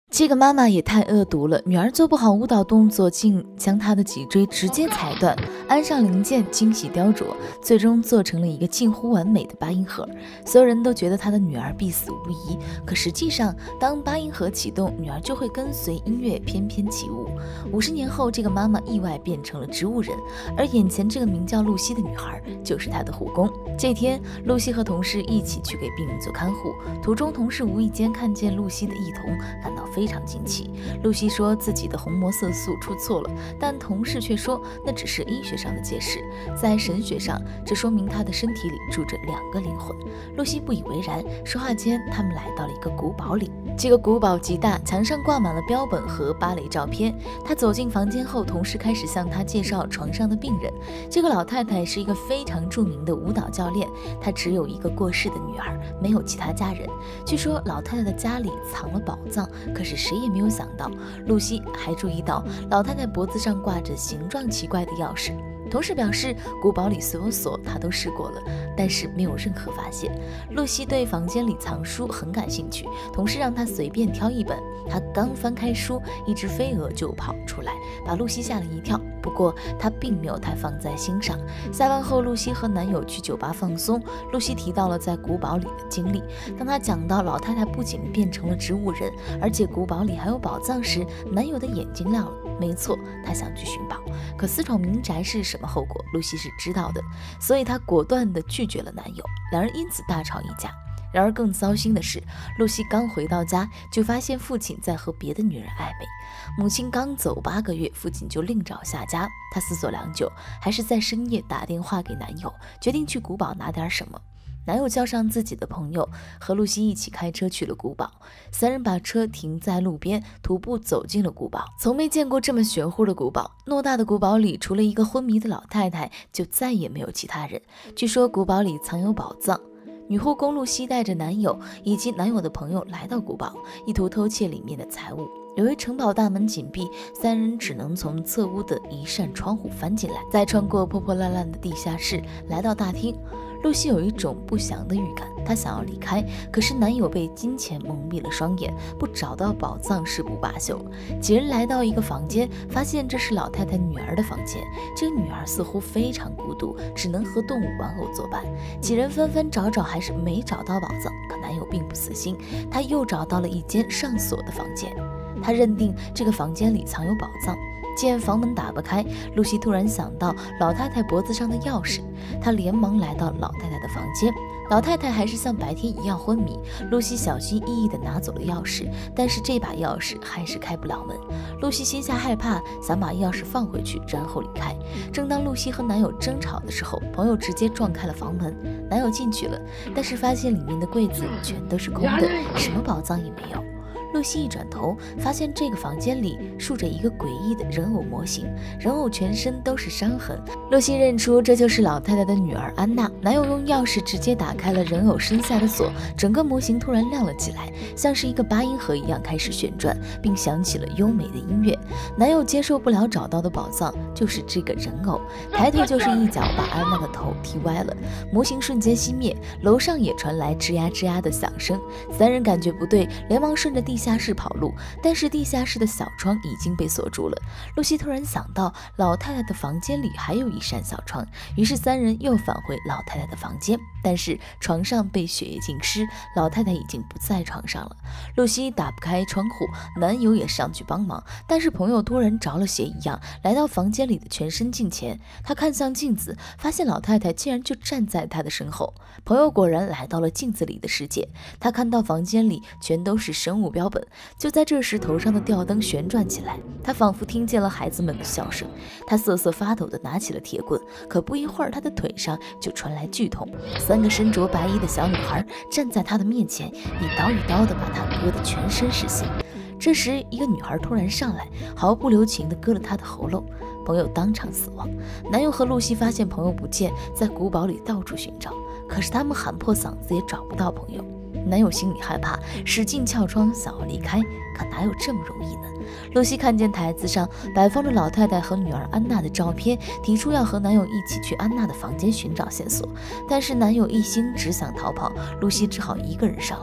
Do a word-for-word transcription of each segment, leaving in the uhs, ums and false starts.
这个妈妈也太恶毒了，女儿做不好舞蹈动作，竟将她的脊椎直接踩断，安上零件，精细雕琢，最终做成了一个近乎完美的八音盒。所有人都觉得她的女儿必死无疑，可实际上，当八音盒启动，女儿就会跟随音乐翩翩起舞。五十年后，这个妈妈意外变成了植物人，而眼前这个名叫露西的女孩就是她的护工。这天，露西和同事一起去给病人做看护，途中同事无意间看见露西的异同，感到非常惊奇。露西说自己的红魔色素出错了，但同事却说那只是医学上的解释，在神学上，这说明她的身体里住着两个灵魂。露西不以为然，说话间，他们来到了一个古堡里。这个古堡极大，墙上挂满了标本和芭蕾照片。她走进房间后，同事开始向她介绍床上的病人。这个老太太是一个非常著名的舞蹈教练，她只有一个过世的女儿，没有其他家人。据说老太太的家里藏了宝藏，可是谁也没有想到，露西还注意到老太太脖子上挂着形状奇怪的钥匙。同事表示，古堡里所有锁他都试过了，但是没有任何发现。露西对房间里藏书很感兴趣，同事让她随便挑一本。她刚翻开书，一只飞蛾就跑出来，把露西吓了一跳。不过她并没有太放在心上。下班后，露西和男友去酒吧放松。露西提到了在古堡里的经历。当她讲到老太太不仅变成了植物人，而且古堡里还有宝藏时，男友的眼睛亮了。没错，他想去寻宝，可私闯民宅是什么后果，露西是知道的，所以她果断地拒绝了男友，两人因此大吵一架。然而更糟心的是，露西刚回到家就发现父亲在和别的女人暧昧，母亲刚走八个月，父亲就另找下家。她思索良久，还是在深夜打电话给男友，决定去古堡拿点什么。男友叫上自己的朋友，和露西一起开车去了古堡。三人把车停在路边，徒步走进了古堡。从没见过这么玄乎的古堡，偌大的古堡里，除了一个昏迷的老太太，就再也没有其他人。据说古堡里藏有宝藏。女护工露西带着男友以及男友的朋友来到古堡，意图偷窃里面的财物。由于城堡大门紧闭，三人只能从侧屋的一扇窗户翻进来，再穿过破破烂烂的地下室，来到大厅。露西有一种不祥的预感，她想要离开，可是男友被金钱蒙蔽了双眼，不找到宝藏誓不罢休。几人来到一个房间，发现这是老太太女儿的房间。这个女儿似乎非常孤独，只能和动物玩偶作伴。几人纷纷找找，还是没找到宝藏。可男友并不死心，他又找到了一间上锁的房间。他认定这个房间里藏有宝藏。见房门打不开，露西突然想到老太太脖子上的钥匙，她连忙来到老太太的房间。老太太还是像白天一样昏迷，露西小心翼翼地拿走了钥匙，但是这把钥匙还是开不了门。露西心下害怕，想把钥匙放回去，然后离开。正当露西和男友争吵的时候，朋友直接撞开了房门，男友进去了，但是发现里面的柜子全都是空的，什么宝藏也没有。露西一转头，发现这个房间里竖着一个诡异的人偶模型，人偶全身都是伤痕。露西认出这就是老太太的女儿安娜。男友用钥匙直接打开了人偶身下的锁，整个模型突然亮了起来，像是一个八音盒一样开始旋转，并响起了优美的音乐。男友接受不了找到的宝藏就是这个人偶，抬腿就是一脚把安娜的头踢歪了，模型瞬间熄灭，楼上也传来吱呀吱呀的响声。三人感觉不对，连忙顺着地下室跑路，但是地下室的小窗已经被锁住了。露西突然想到老太太的房间里还有一扇小窗，于是三人又返回老太太的房间，但是床上被血液浸湿，老太太已经不在床上了。露西打不开窗户，男友也上去帮忙，但是朋友突然着了邪一样来到房间里的全身镜前，他看向镜子，发现老太太竟然就站在他的身后。朋友果然来到了镜子里的世界，他看到房间里全都是生物标本。就在这时，头上的吊灯旋转起来，他仿佛听见了孩子们的笑声。他瑟瑟发抖地拿起了铁棍，可不一会儿，他的腿上就传来剧痛。三个身着白衣的小女孩站在他的面前，一刀一刀地把他割得全身是血。这时，一个女孩突然上来，毫不留情地割了他的喉咙，朋友当场死亡。男友和露西发现朋友不见，在古堡里到处寻找，可是他们喊破嗓子也找不到朋友。男友心里害怕，使劲撬窗想要离开，可哪有这么容易呢？露西看见台子上摆放着老太太和女儿安娜的照片，提出要和男友一起去安娜的房间寻找线索，但是男友一心只想逃跑，露西只好一个人上楼。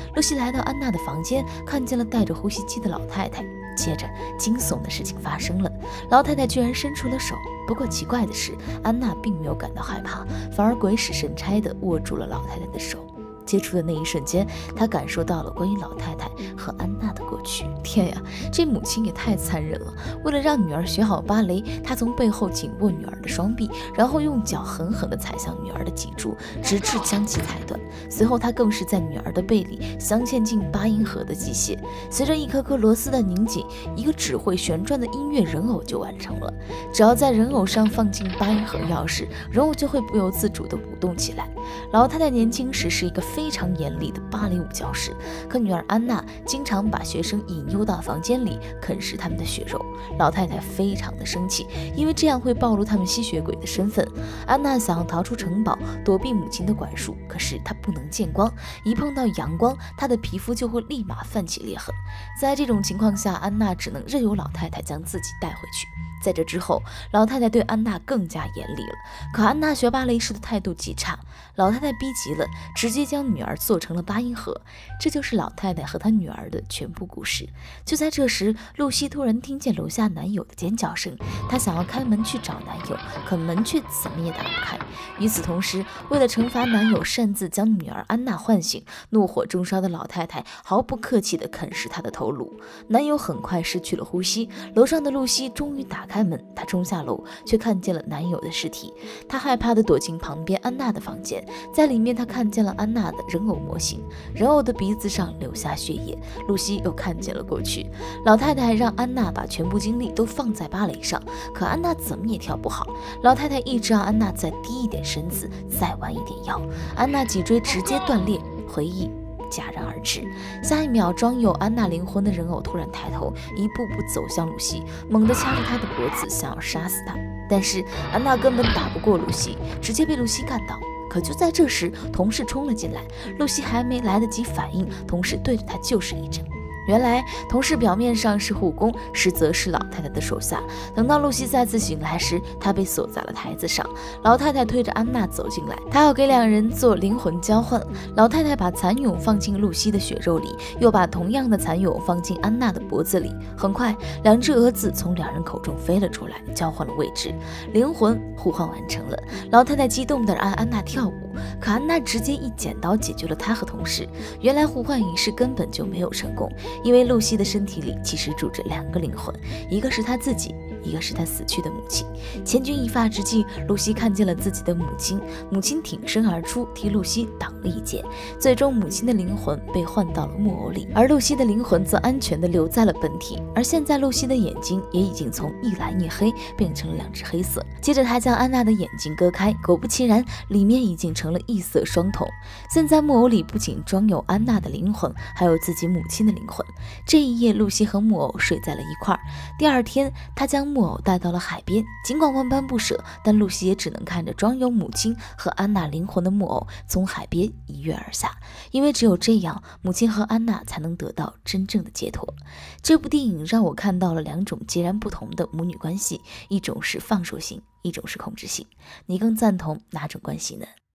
露西来到安娜的房间，看见了带着呼吸机的老太太。接着，惊悚的事情发生了，老太太居然伸出了手。不过奇怪的是，安娜并没有感到害怕，反而鬼使神差地握住了老太太的手。接触的那一瞬间，他感受到了关于老太太和安娜的过去。天呀，这母亲也太残忍了！为了让女儿学好芭蕾，她从背后紧握女儿的双臂，然后用脚狠狠地踩向女儿的脊柱，直至将其踩断。随后，他更是在女儿的背里镶嵌进八音盒的机械，随着一颗颗螺丝的拧紧，一个只会旋转的音乐人偶就完成了。只要在人偶上放进八音盒钥匙，人偶就会不由自主地舞动起来。老太太年轻时是一个非常严厉的芭蕾舞教师，可女儿安娜经常把学生引诱到房间里啃食他们的血肉。老太太非常的生气，因为这样会暴露他们吸血鬼的身份。安娜想要逃出城堡，躲避母亲的管束，可是她不能见光，一碰到阳光，她的皮肤就会立马泛起裂痕。在这种情况下，安娜只能任由老太太将自己带回去。在这之后，老太太对安娜更加严厉了。可安娜学芭蕾时的态度极差，老太太逼急了，直接将女儿做成了八音盒。这就是老太太和她女儿的全部故事。就在这时，露西突然听见楼下男友的尖叫声，她想要开门去找男友，可门却怎么也打不开。与此同时，为了惩罚男友擅自将女儿安娜唤醒，怒火中烧的老太太毫不客气地啃食她的头颅。男友很快失去了呼吸，楼上的露西终于打开开门，她冲下楼，却看见了男友的尸体。她害怕地躲进旁边安娜的房间，在里面她看见了安娜的人偶模型，人偶的鼻子上流下血液。露西又看见了过去。老太太让安娜把全部精力都放在芭蕾上，可安娜怎么也跳不好。老太太一直让安娜再低一点身子，再弯一点腰。安娜脊椎直接断裂，回忆戛然而止。下一秒，装有安娜灵魂的人偶突然抬头，一步步走向露西，猛地掐住她的脖子，想要杀死她。但是安娜根本打不过露西，直接被露西干倒。可就在这时，同事冲了进来，露西还没来得及反应，同事对着她就是一阵。原来同事表面上是护工，实则是老太太的手下。等到露西再次醒来时，她被锁在了台子上。老太太推着安娜走进来，她要给两人做灵魂交换。老太太把蚕蛹放进露西的血肉里，又把同样的蚕蛹放进安娜的脖子里。很快，两只蛾子从两人口中飞了出来，交换了位置，灵魂互换完成了。老太太激动地让安娜跳舞，可安娜直接一剪刀解决了她和同事。原来互换仪式根本就没有成功，因为露西的身体里其实住着两个灵魂，一个是她自己，一个是她死去的母亲。千钧一发之际，露西看见了自己的母亲，母亲挺身而出，替露西挡了一剑。最终，母亲的灵魂被换到了木偶里，而露西的灵魂则安全地留在了本体。而现在，露西的眼睛也已经从一蓝一黑变成了两只黑色。接着，她将安娜的眼睛割开，果不其然，里面已经成了异色双瞳。现在木偶里不仅装有安娜的灵魂，还有自己母亲的灵魂。这一夜，露西和木偶睡在了一块儿。第二天，她将木偶带到了海边，尽管万般不舍，但露西也只能看着装有母亲和安娜灵魂的木偶从海边一跃而下，因为只有这样，母亲和安娜才能得到真正的解脱。这部电影让我看到了两种截然不同的母女关系，一种是放手型，一种是控制型。你更赞同哪种关系呢？